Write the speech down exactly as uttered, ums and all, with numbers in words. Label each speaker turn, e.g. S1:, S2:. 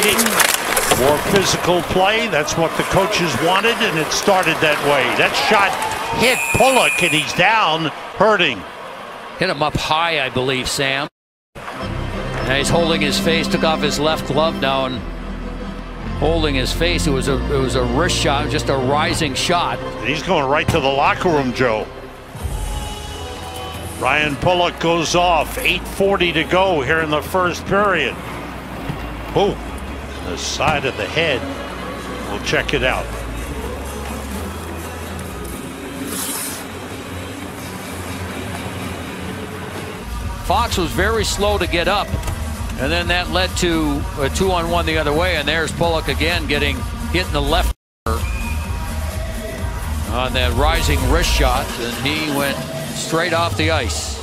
S1: fighting, more physical play. That's what the coaches wanted, and it started that way. That shot hit Pulock, and he's down, hurting.
S2: Hit him up high, I believe, Sam. Now he's holding his face, took off his left glove now and holding his face. It was a it was a wrist shot, just a rising shot.
S1: And he's going right to the locker room, Joe. Ryan Pulock goes off. eight forty to go here in the first period. Oh, the side of the head. We'll check it out.
S2: Fox was very slow to get up, and then that led to a two on one the other way, and there's Pulock again getting hit in the left on that rising wrist shot, and he went straight off the ice.